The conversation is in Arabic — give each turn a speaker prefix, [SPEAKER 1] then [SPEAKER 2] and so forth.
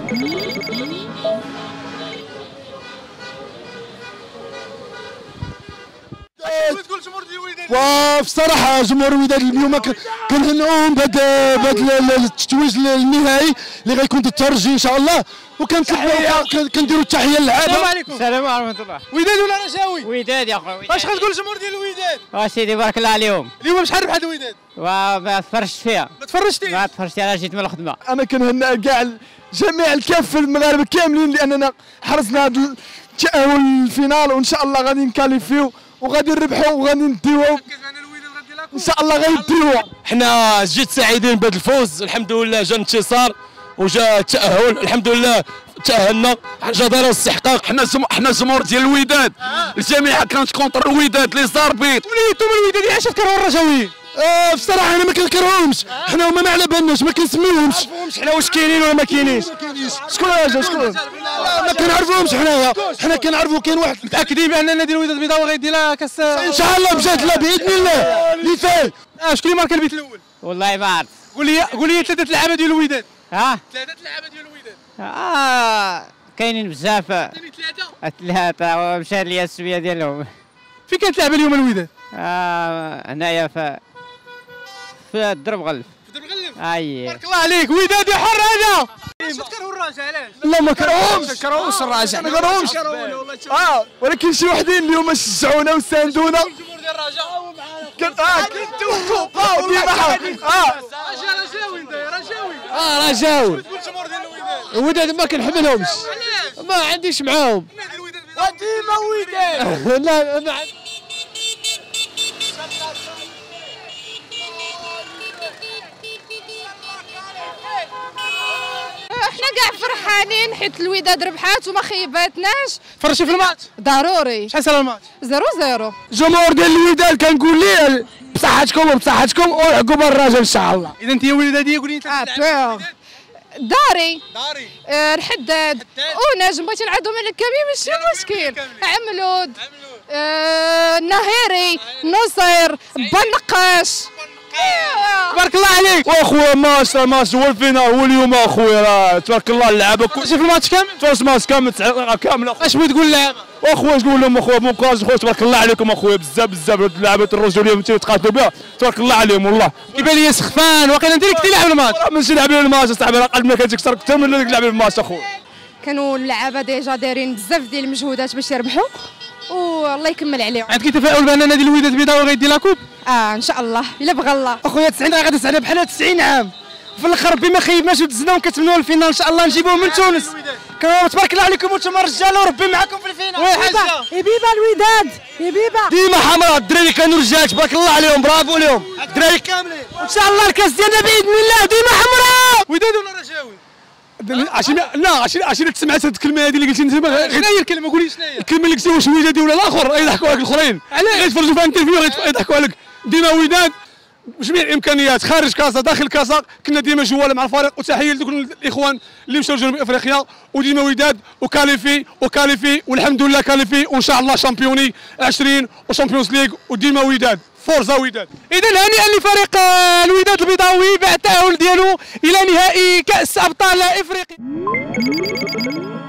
[SPEAKER 1] وبصراحه جمهور الوداد اليوم كنهنئوهم بهذا التتويج النهائي اللي غيكون ضد الترجي ان شاء الله، كنديروا التحيه للعابه.
[SPEAKER 2] السلام عليكم.
[SPEAKER 3] السلام ورحمه الله.
[SPEAKER 2] وداد ولا رجاوي؟
[SPEAKER 3] وداد يا خويا.
[SPEAKER 2] اش غتقول الجمهور ديال الوداد؟
[SPEAKER 3] سيدي بارك الله عليهم.
[SPEAKER 2] اليوم شحال ربحت الوداد؟
[SPEAKER 3] وما تفرجت فيها.
[SPEAKER 2] ما تفرجتيش؟
[SPEAKER 3] ما تفرجت، انا جيت من الخدمه.
[SPEAKER 1] انا كنهنئ كاع جميع الكافه المغاربه كاملين لاننا حرزنا هذا التاهل للفينال، وان شاء الله غادي نكاليفيو وغادي نربحوا وغادي نديوها ان شاء الله غيديوها.
[SPEAKER 4] حنا جد سعيدين بهذا الفوز، الحمد لله جا انتصار وجا التاهل، الحمد لله تاهلنا، جدارة واستحقاق. حنا جمهور ديال الوداد، الجميع كانت كونتر الوداد لي زاربيط.
[SPEAKER 2] وليتو من الوداد علاش تكرهوا الرجاويين؟
[SPEAKER 1] بصراحه انا ما كنكرههمش، حنا هما ما على بالناش، ما كنسميوهمش
[SPEAKER 2] حنا واش كاينين ولا ما كاينينش.
[SPEAKER 1] شكون هذا شكون؟ ما كنعرفوهمش حنايا، حنا كنعرفوا كاين واحد.
[SPEAKER 2] متاكدين بان نادي الوداد البيضاوي غيدي لها كاس
[SPEAKER 1] ان شاء الله بجد الله باذن الله اللي فاي.
[SPEAKER 2] شكون اللي ماركا البيت الاول؟
[SPEAKER 3] والله ما عرفت.
[SPEAKER 2] قول لي ثلاثه اللعابه ديال الوداد.
[SPEAKER 3] ثلاثه
[SPEAKER 2] اللعابه ديال الوداد.
[SPEAKER 3] كاينين بزاف. ثلاثه ومشى لي السميه ديالهم.
[SPEAKER 2] فين كانت اللعبه اليوم الوداد؟
[SPEAKER 3] هنايا في الدرب غلف.
[SPEAKER 2] في درب غلف؟
[SPEAKER 3] اي
[SPEAKER 2] بارك الله عليك. ودادي حر هذا. علاش تكرهوا الراجع علاش؟
[SPEAKER 1] لا ما كرهوش الراجع، ما كرهوش. ولكن شي وحدين اليوم شجعونا وساندونا.
[SPEAKER 2] الجمهور ديال الرجاء كنتو رجاوي انت رجاوي.
[SPEAKER 3] رجاوي.
[SPEAKER 2] تقول الجمهور ديال الوداد؟
[SPEAKER 3] الوداد ما كنحملهمش، ما عنديش معاهم.
[SPEAKER 2] ديما وداد.
[SPEAKER 3] لا ما
[SPEAKER 5] احنا كاع فرحانين حيت الوداد ربحات وما خيباتناش.
[SPEAKER 2] فرجتي في الماتش؟
[SPEAKER 5] ضروري.
[SPEAKER 2] شحال سال الماتش؟
[SPEAKER 5] 0-0.
[SPEAKER 1] جمهور ديال الوداد كنقول ليه بصحتكم وبصحتكم وحقوا بالراجل ان شاء الله.
[SPEAKER 2] اذا انت وداديه قولي لي
[SPEAKER 5] بيغ داري الحداد ونجم بغيتي نعدهم على كامل ماشي مشكل. عملود النهيري نصير بنقاش.
[SPEAKER 2] تبارك الله عليك.
[SPEAKER 1] واخويا ماتش هو الفينال هو اليوم اخويا، راه تبارك الله اللعابه
[SPEAKER 2] كلشي في الماتش كامل.
[SPEAKER 1] في الماتش كامل
[SPEAKER 2] اش بغيت تقول للعابه؟
[SPEAKER 1] واخويا تقول لهم اخويا بون كوراج اخويا تبارك الله عليكم اخويا بزاف اللعابه الرجوليه اللي تقاتلوا بها تبارك الله عليهم والله.
[SPEAKER 2] كيبان لي سخفان واقيلا انت اللي كنتي لاعب الماتش.
[SPEAKER 1] ماشي لاعبين الماتش اصاحبي، راه قلبنا كيتكسر اكثر من اللي لاعبين الماتش اخويا.
[SPEAKER 5] كانوا اللعابه ديجا دايرين بزاف ديال المجهودات باش يربحوا والله يكمل عليهم.
[SPEAKER 2] عندك تفاؤل بان نادي الوداد البيضاوي غيدي لا كوب؟
[SPEAKER 5] ان شاء الله الا بغى الله.
[SPEAKER 2] اخويا 90 غادي تسعنا بحال 90 عام في الاخر ربي ما خيبناش ودزنا وكتمنوا الفينال ان شاء الله نجيبوه من تونس. تبارك الله عليكم وانتم رجال وربي معكم في الفينال.
[SPEAKER 5] وي حاجه يبيبا الوداد يبيبا
[SPEAKER 4] ديما حمراء الدراري كانوا رجال تبارك الله عليهم، برافو لهم الدراري كاملين.
[SPEAKER 2] ان شاء الله الكاس ديالنا باذن الله ديما حمراء. وداد ولا رجاوي؟
[SPEAKER 1] عشان سمعت هذه الكلمه هذه اللي قلتي انت.
[SPEAKER 2] شنو هي الكلمه؟ قولي شنو هي
[SPEAKER 1] الكلمه اللي قلتي واش ودادي ولا الاخر يضحكوا عليك الاخرين.
[SPEAKER 2] علاش؟
[SPEAKER 1] غيتفرجوا في انترفيو يضحكوا عليك. ديما وداد بجميع الامكانيات خارج كازا داخل كازا كنا ديما جواله مع الفريق، وتحيه لكل الاخوان اللي مشاو لجنوب افريقيا وديما وداد وكاليفي والحمد لله كاليفي وان شاء الله شامبيوني 20 وشامبيونز ليغ وديما وداد فورزا وداد.
[SPEAKER 2] اذا هنيئا لفريق الوداد البيضاوي بعد التاهل ديالو الى نهائي كاس ابطال افريقيا.